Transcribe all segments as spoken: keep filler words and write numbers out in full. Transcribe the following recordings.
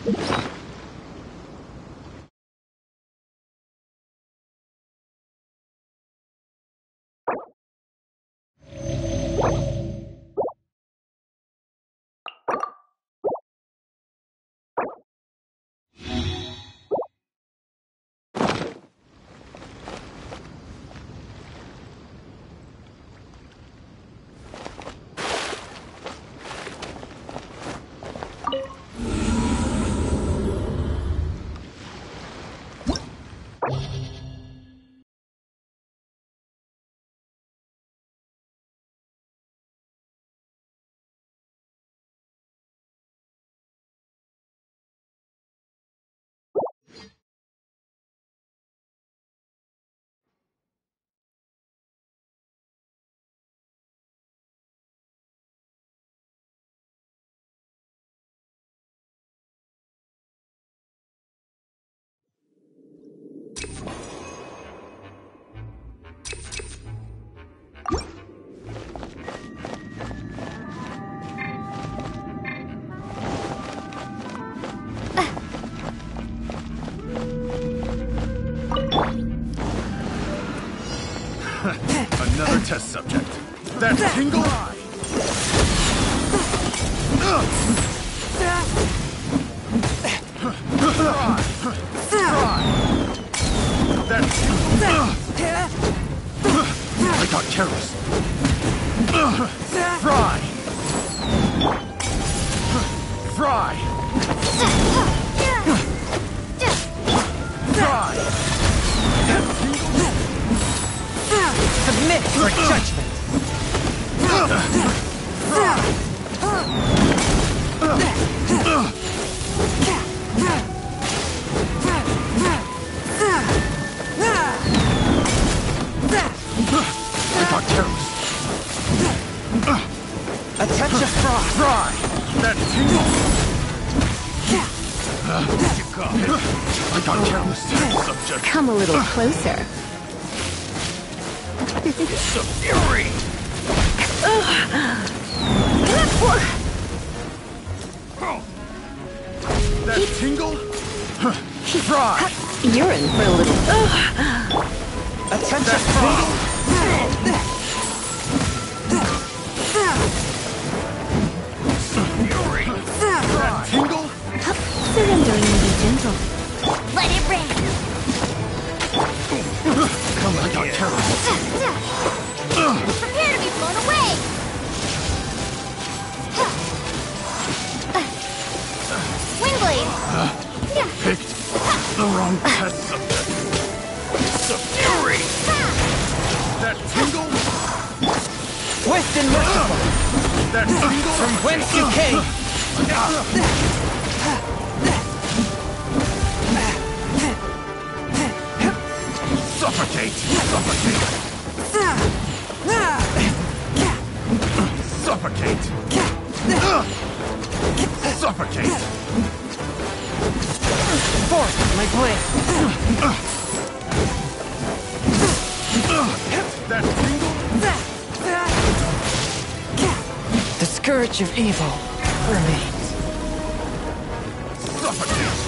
Another test subject. That's Tingle Eye. That's Tingle. I got careless. Fry. Fry. Fry. That's Tingle. Submit for judgment! I got careless. A touch of frost! Fry! That Tingle! I got careless. Subject. Come a little closer. It's a fury! That Tingle? Fry! You're in for a little. A touch of frost! Fury! That Tingle? Surrendering will be gentle. Let it rain! Come on, I got careless. Prepare to be blown away! Windblade! Picked the wrong test subject. It's a fury! That Tingle? Swift and merciful! That Tingle? From whence you came! Suffocate! Suffocate! Suffocate! Suffocate! Force my blade! That Tingle? The scourge of evil remains. Suffocate!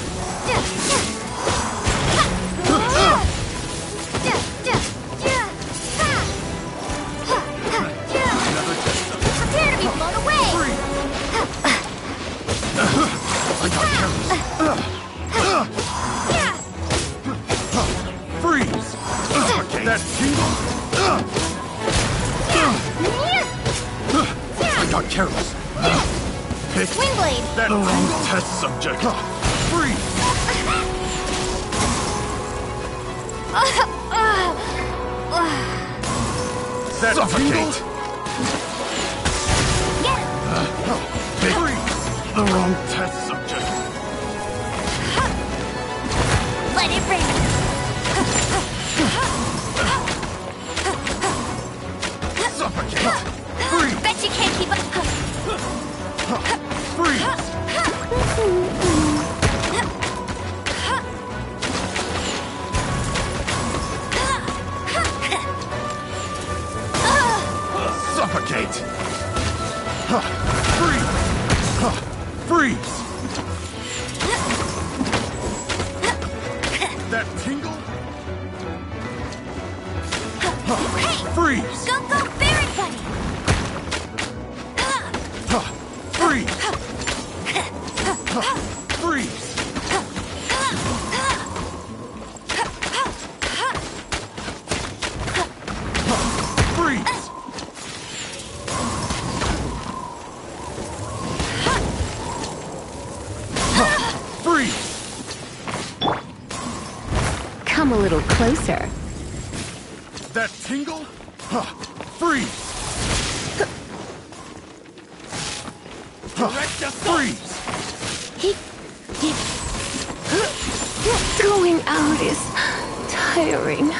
Another test subject. Prepare to be blown away! I got careless. Freeze! Suffocate! That Tingle? I got careless. Pick Windblade! that wrong test subject. Freeze! That Suffocate! Pick the wrong test subject. Let it rain! Suffocate! Freeze! Bet you can't keep up! Freeze! Suffocate! Freeze! Freeze! Freeze! Go, go, Baron Buddy! Huh. Freeze! Huh. Freeze! Freeze! Freeze! Come a little closer. That tingle? Huh. Freeze! Huh. Freeze! He, he, going out is tiring.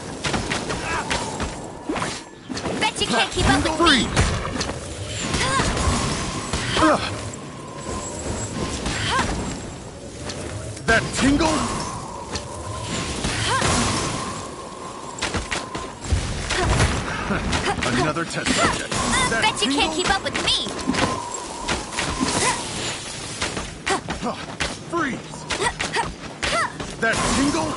Bet you can't keep up with me! Freeze! Ugh. That tingle? Another test subject. That Bet you can't tingle? keep up with me! Huh. Freeze! That tingle?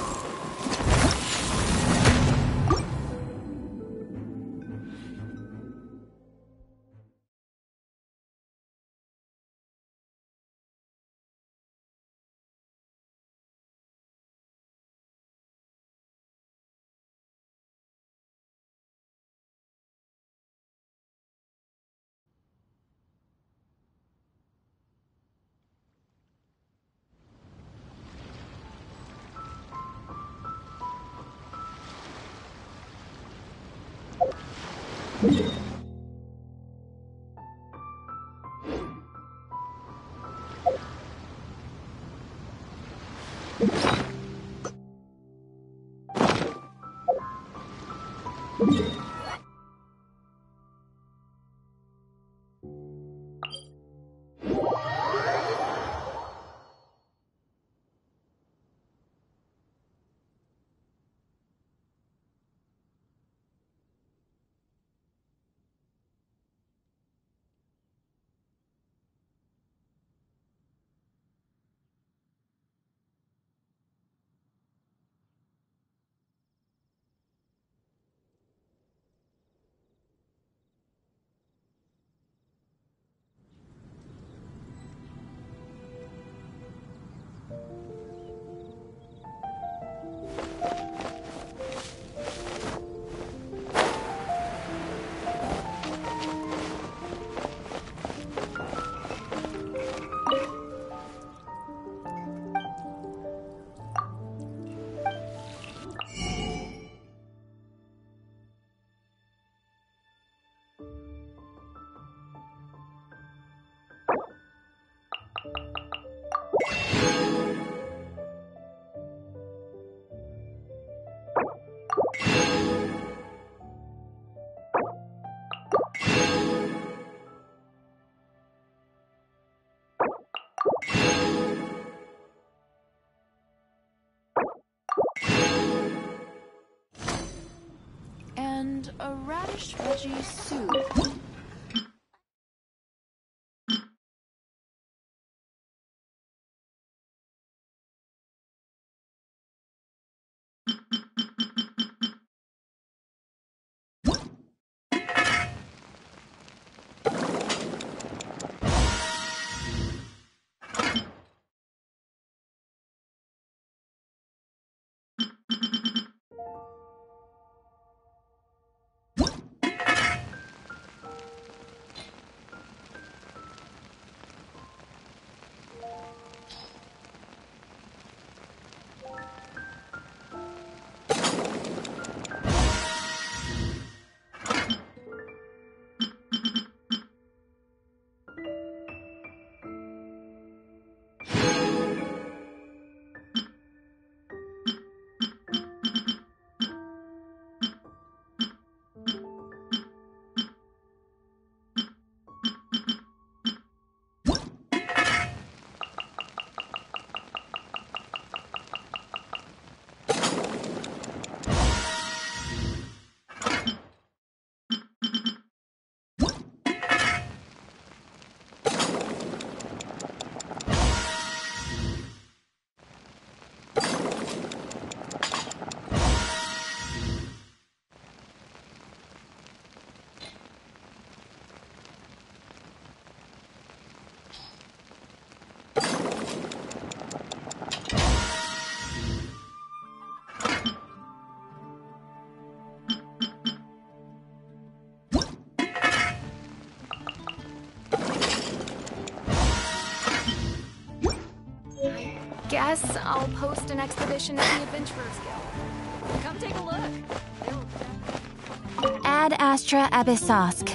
And a radish veggie soup. guess I'll post an expedition to the Adventurers Guild. Come take a look. Ad Astra Abyssosque.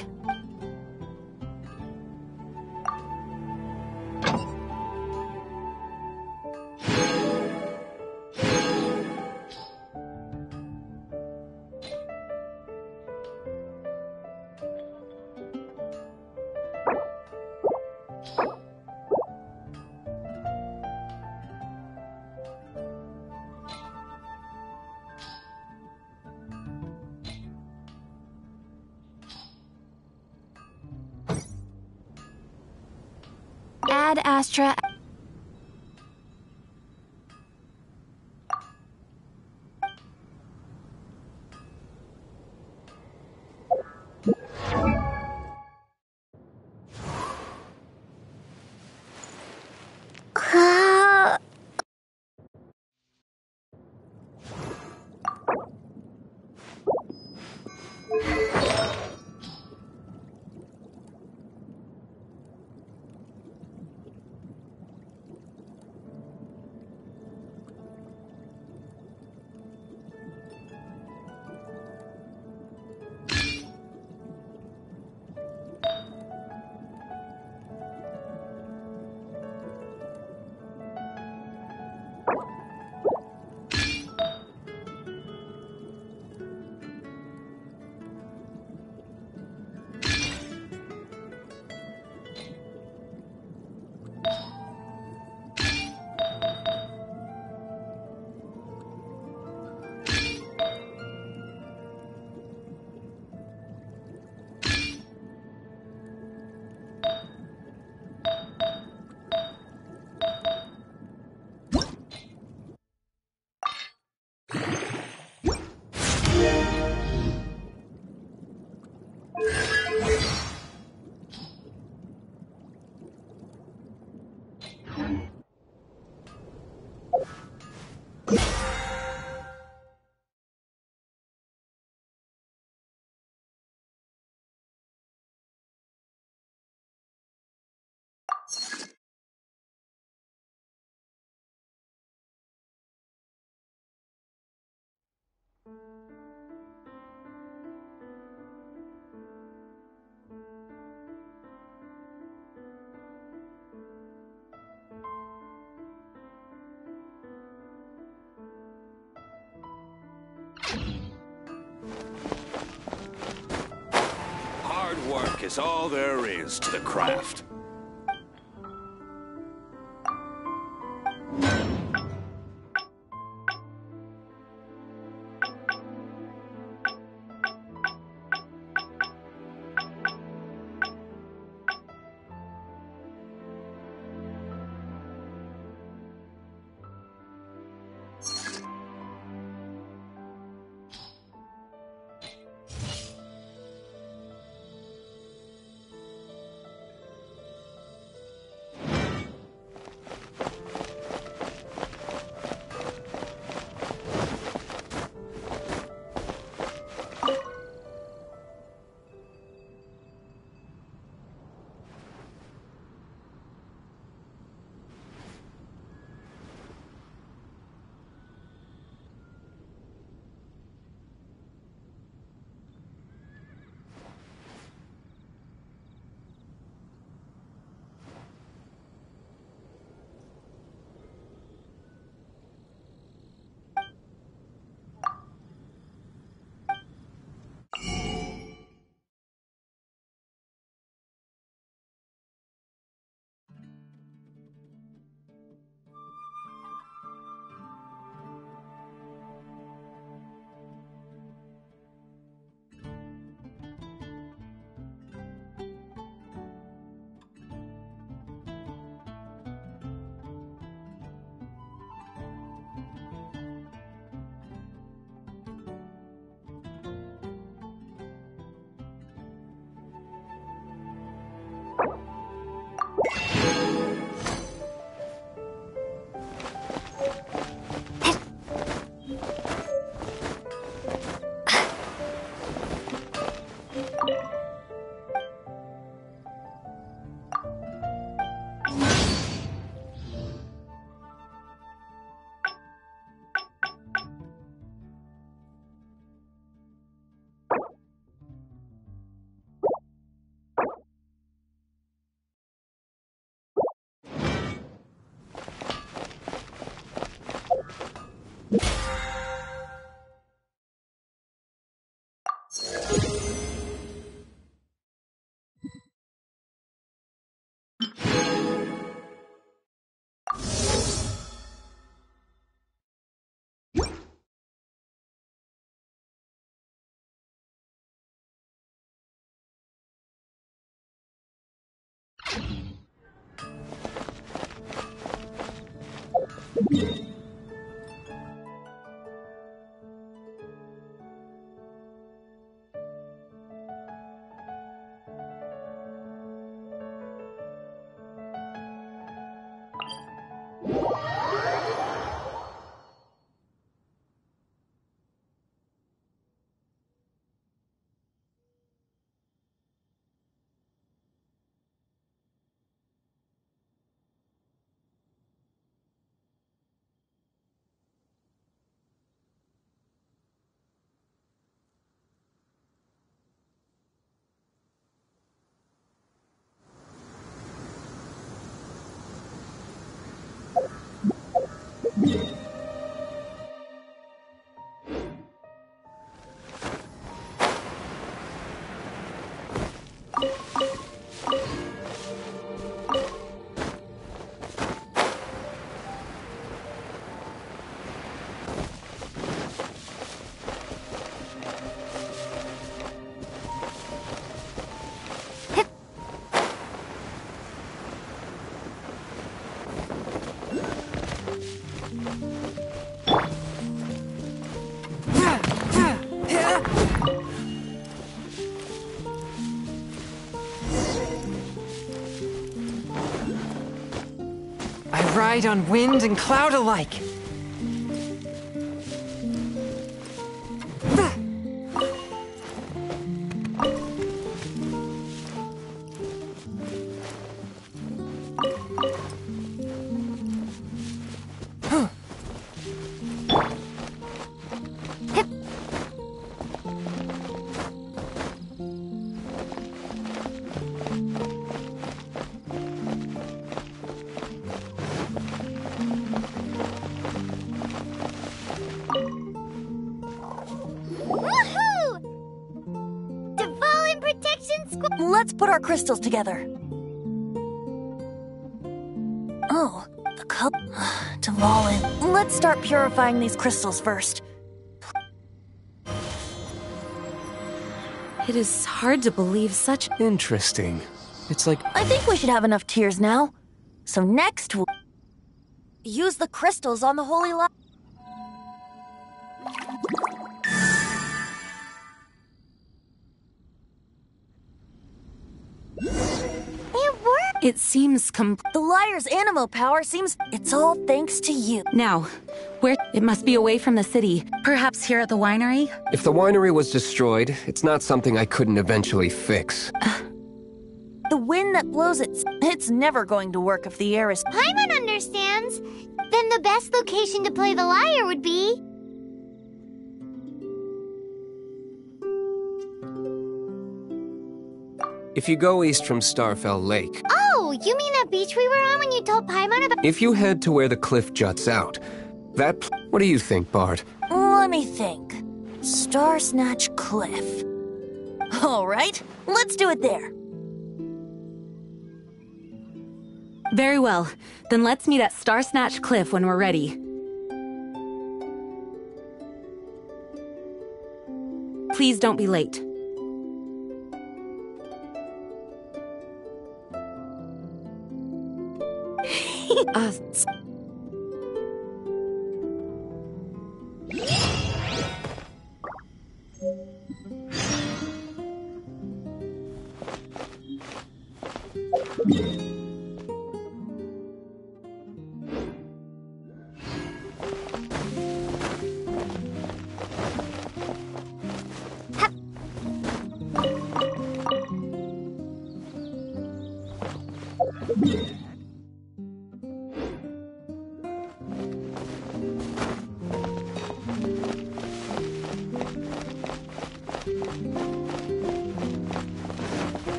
Ad Astra. Hard work is all there is to the craft. I ride on wind and cloud alike. Let's put our crystals together. Oh, the cup. Dvalin. Let's start purifying these crystals first. It is hard to believe such... Interesting. It's like... I think we should have enough tears now. So next we'll... use the crystals on the holy light. It seems com- The liar's animo power seems... It's all thanks to you. Now, where... It must be away from the city. Perhaps here at the winery? If the winery was destroyed, it's not something I couldn't eventually fix. Uh, the wind that blows it... It's never going to work if the air is... Paimon understands. Then the best location to play the lyre would be... If you go east from Starfell Lake... Oh, you mean that beach we were on when you told Paimon about... If you head to where the cliff juts out, that... Pl- what do you think, Bard? Let me think. Star Snatch Cliff. All right, let's do it there. Very well. Then let's meet at Star Snatch Cliff when we're ready. Please don't be late. uh,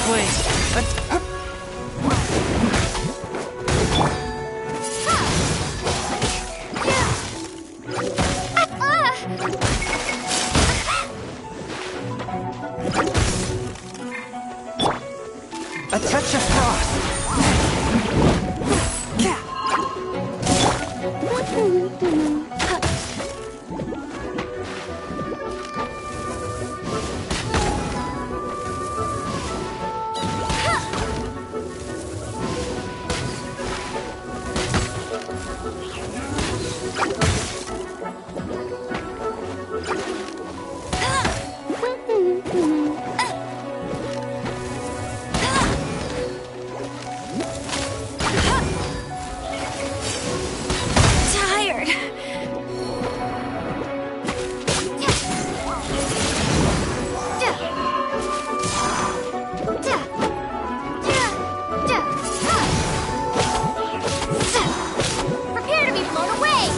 blade. Uh, A touch of frost. Tired. Prepare to be blown away!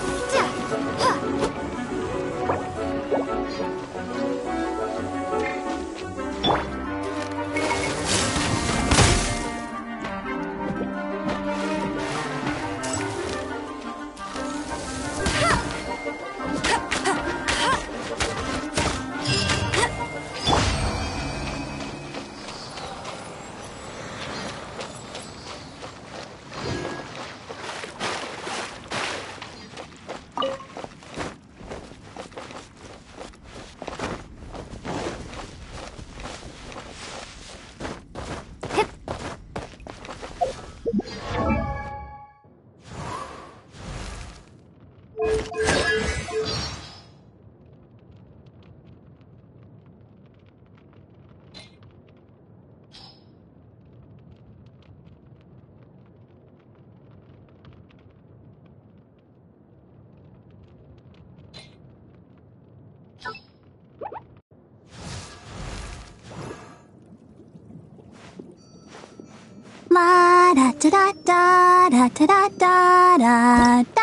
La da da da da da da da da da.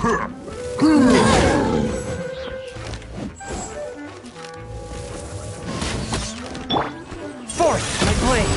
Force my blade!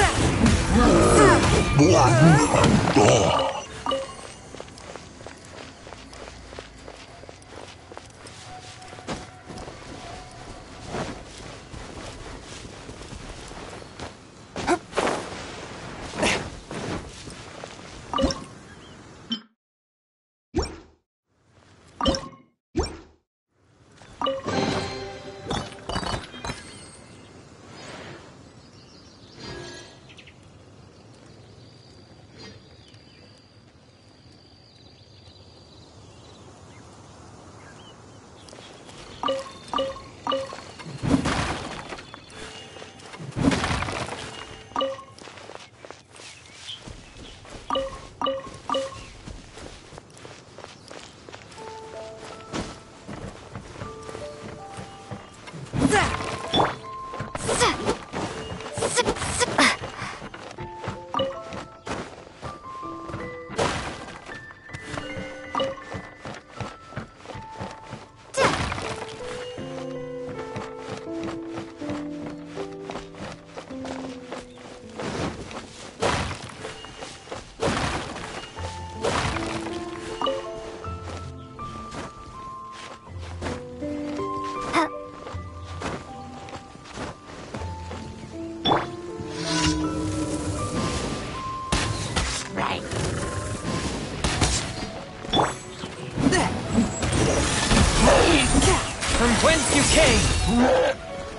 From whence you came!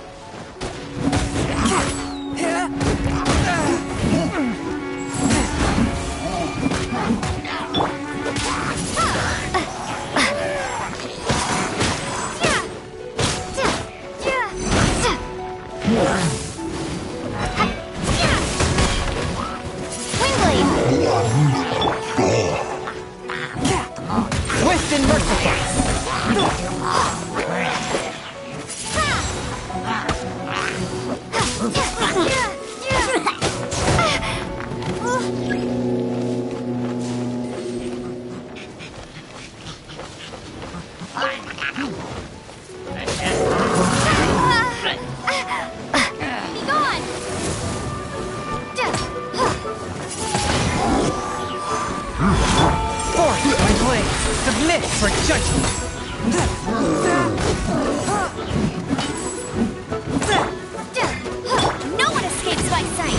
Swift and merciful! Force my blade! Submit for judgment! No one escapes my sight!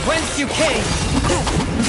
whence you came!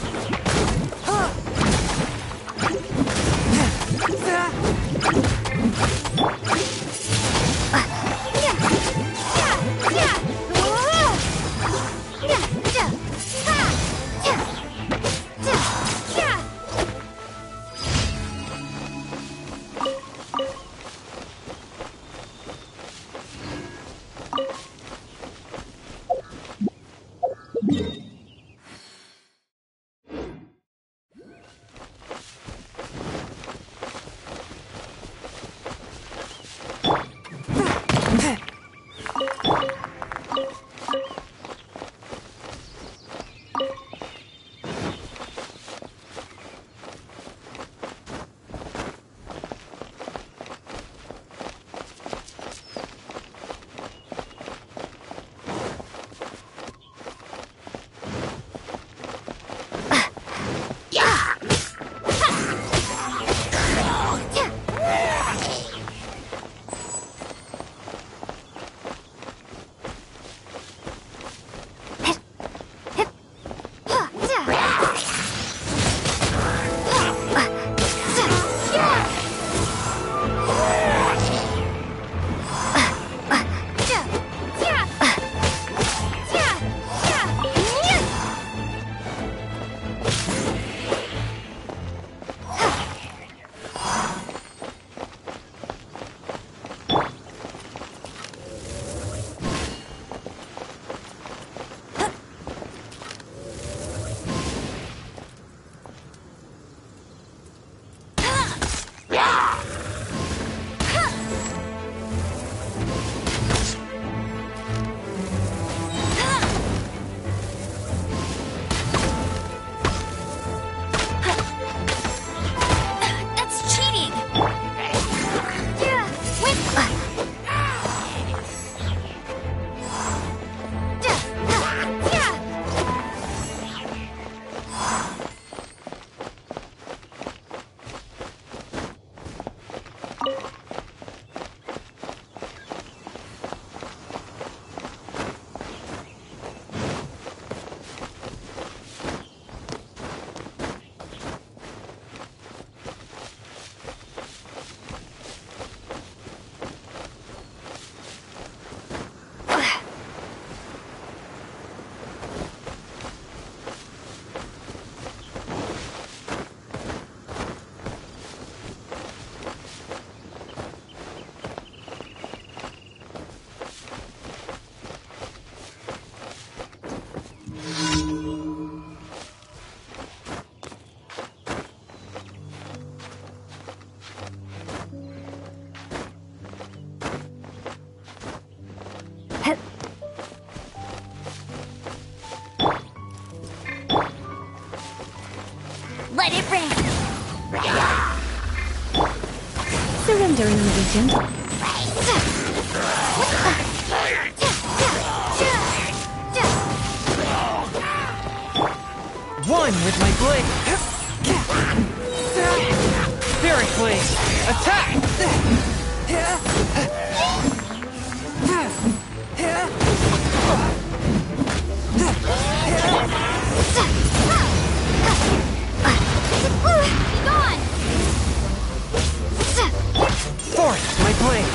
Let it rain! Surrendering will be gentle. One with my blade! Spirit blade! Attack! Force my blade!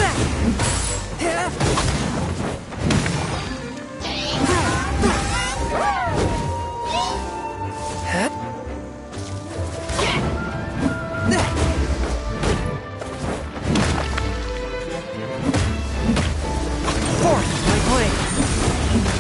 Force my blade!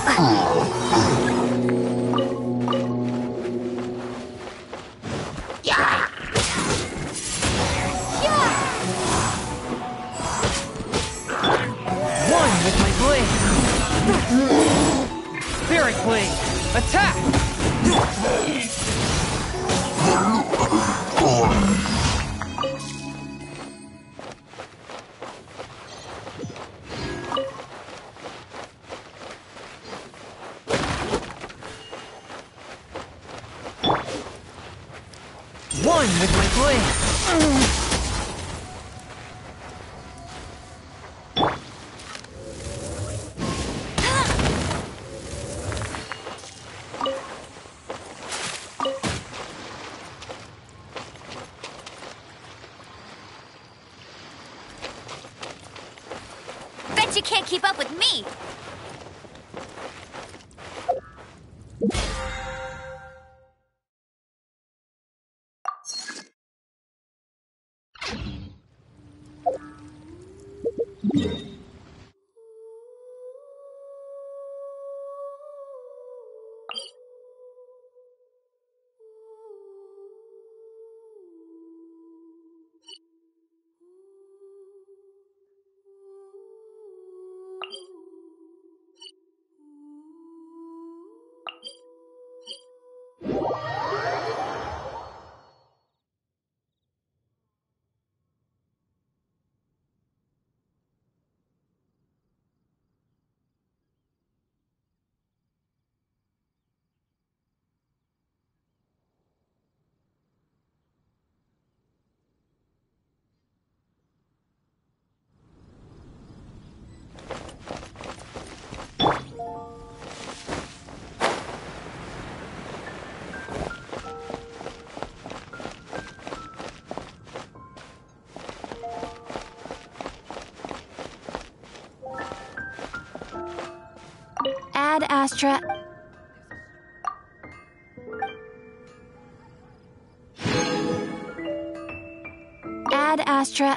One with my blade. Spirit blade. Attack! One with my blade. Bet you can't keep up with me. Ad Astra. Ad Astra.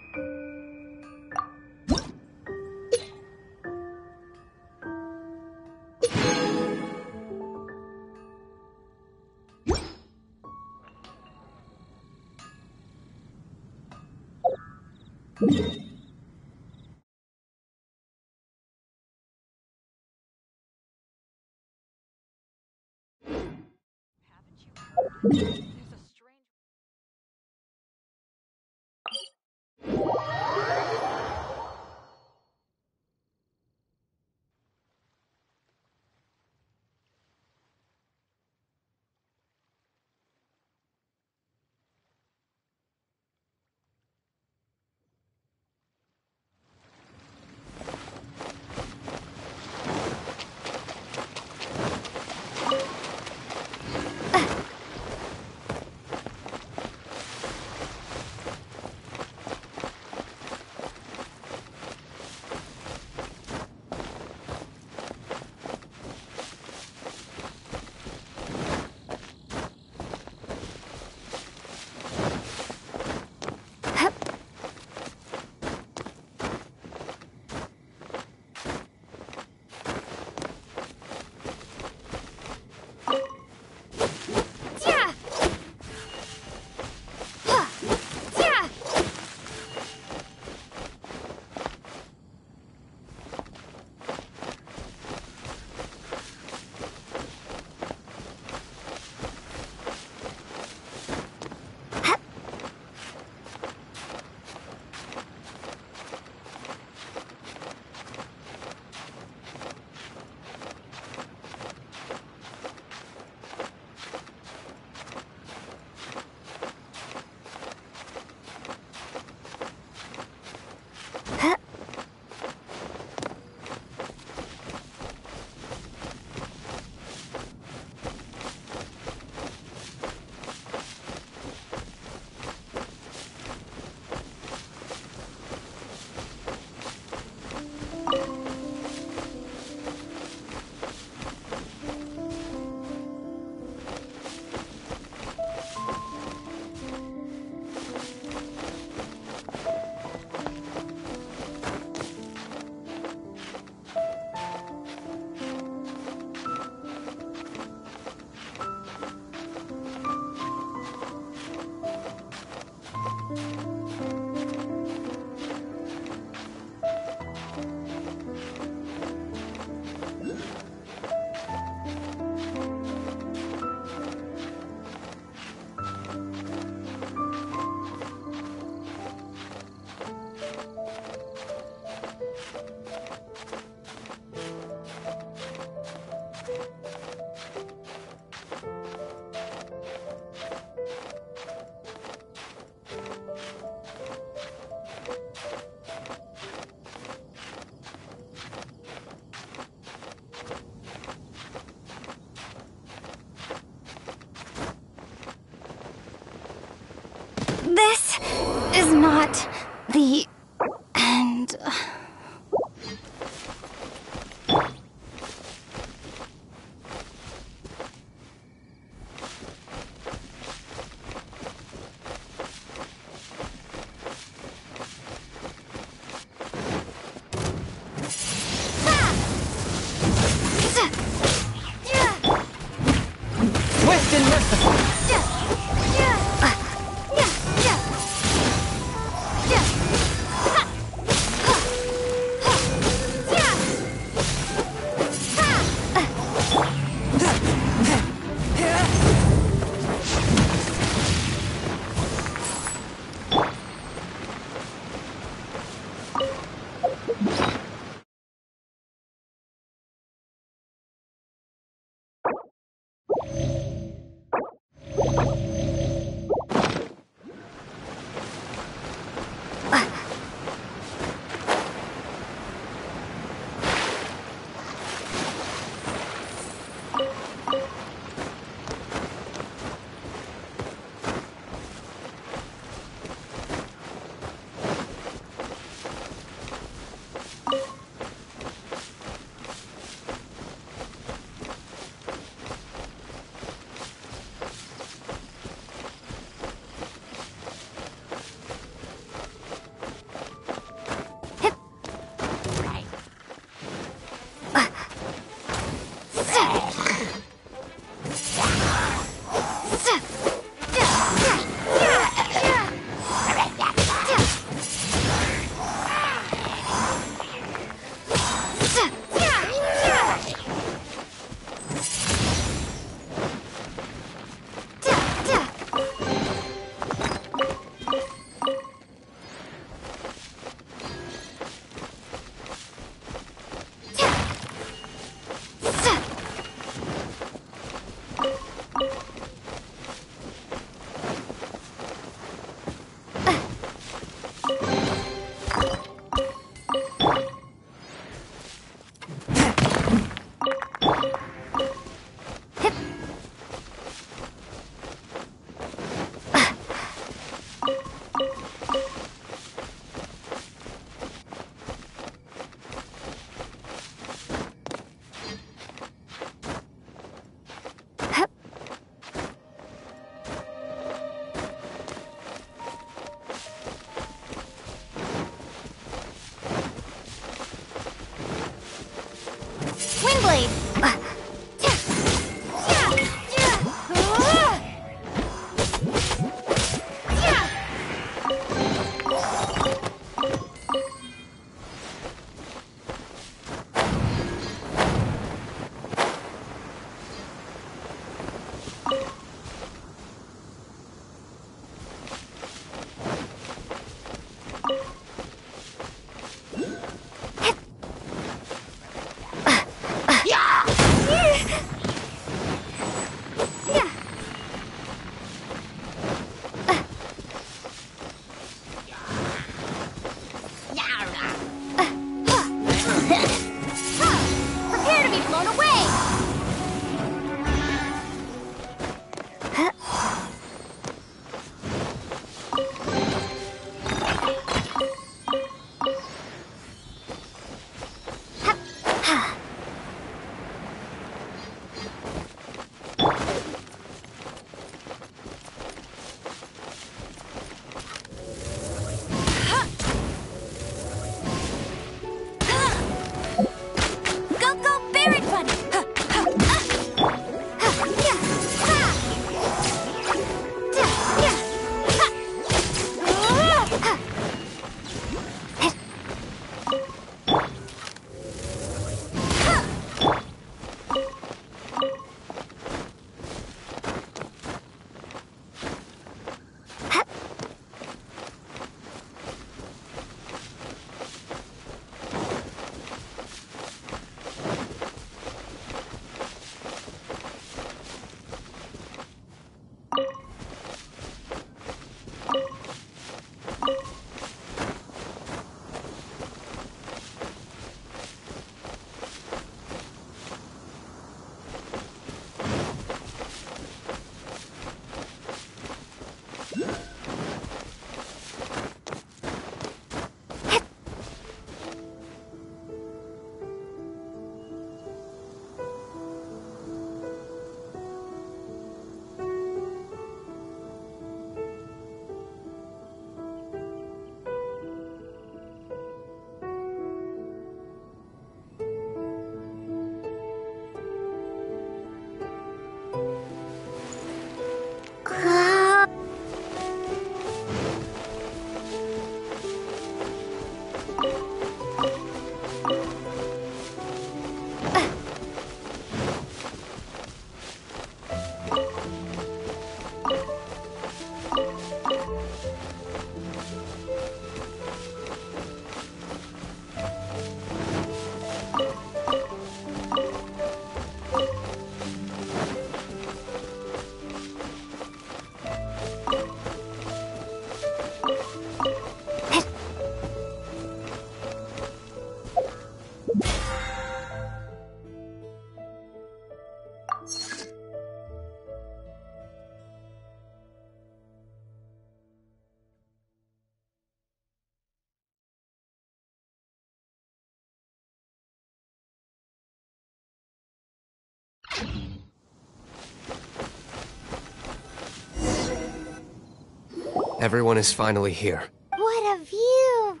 Everyone is finally here. What a view!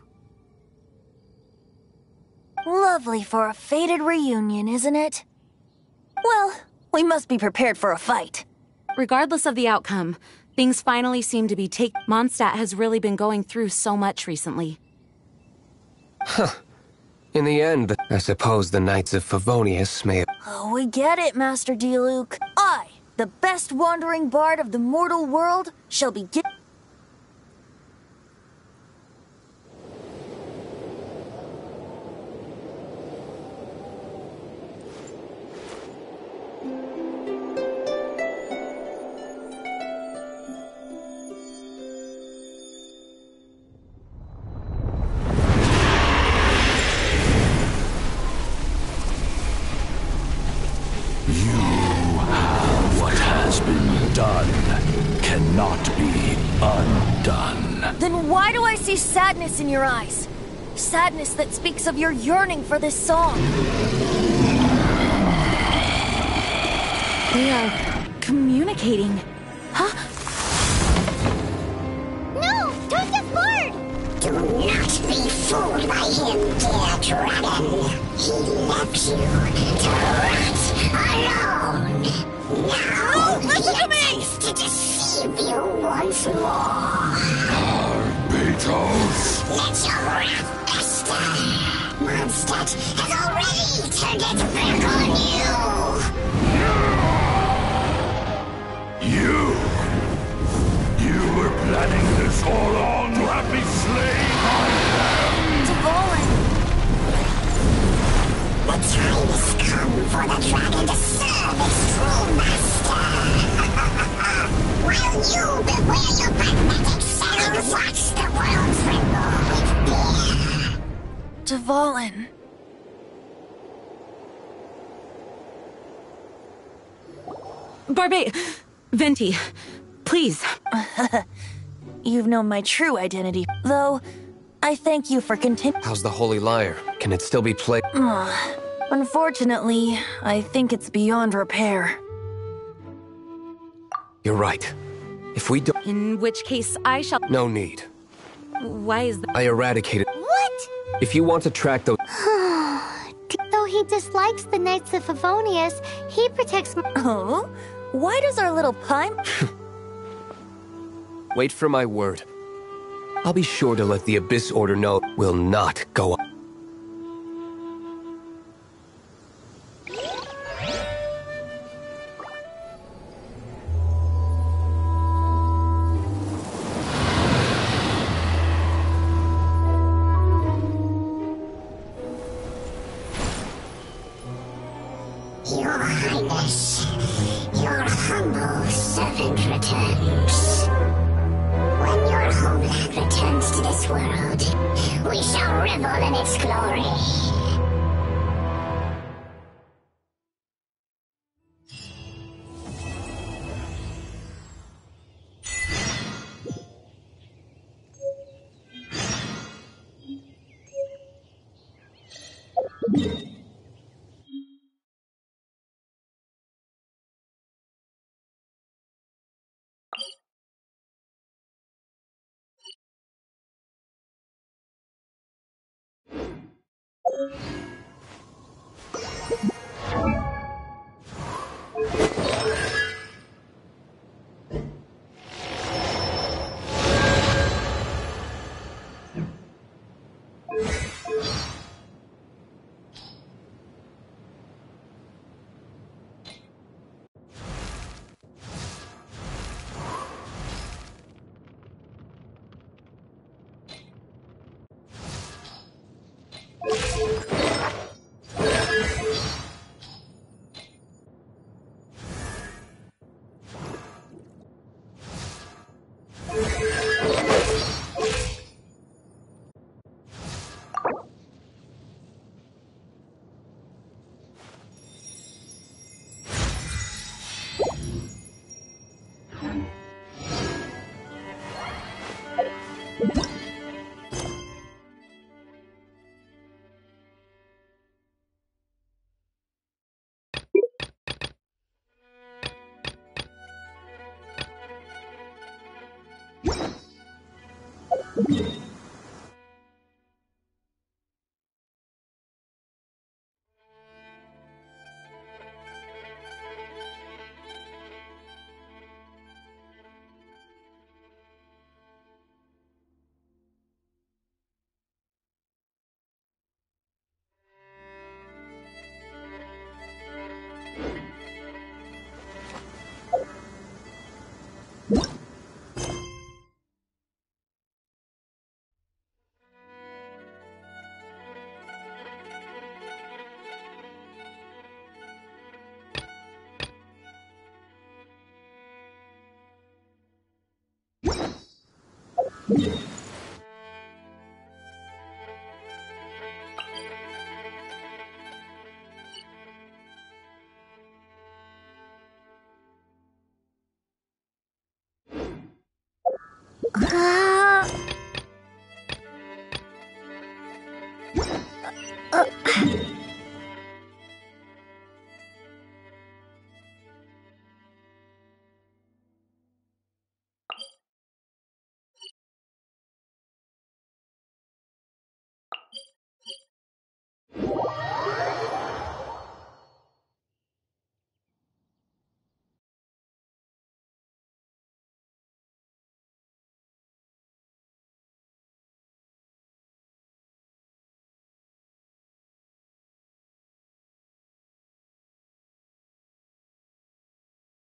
Lovely for a fated reunion, isn't it? Well, we must be prepared for a fight. Regardless of the outcome, things finally seem to be take- Mondstadt has really been going through so much recently. Huh. In the end, I suppose the Knights of Favonius may have... Oh, we get it, Master Diluc. I, the best wandering bard of the mortal world, shall be gi- What has been done cannot be undone. Then why do I see sadness in your eyes? Sadness that speaks of your yearning for this song. They are communicating. Huh? No! Don't get bored! Do not be fooled by him, dear dragon. He left you to rot alone. Now listen he to me! attempts to deceive you once more. Beatles! Let your wrath fester. Mondstadt has already turned its back on You! You! You were planning this all along to have me slain by them! Dvalin, The time has come for the dragon to serve its true master. While you beware your magnetic shadows, watch the world tremble with fear. Dvalin. Barbe... Venti, please. You've known my true identity, though I thank you for continuing. How's the Holy Lyre? Can it still be played? Unfortunately, I think it's beyond repair. You're right. If we don't... In which case, I shall... No need. Why is that? I eradicated... What? If you want to track those... Though he dislikes the Knights of Favonius, he protects m- Oh? Why does our little pime... Wait for my word. I'll be sure to let the Abyss Order know will not go up. Your Highness, your humble servant returns. When your homeland returns to this world, we shall revel in its glory. Uh, uh,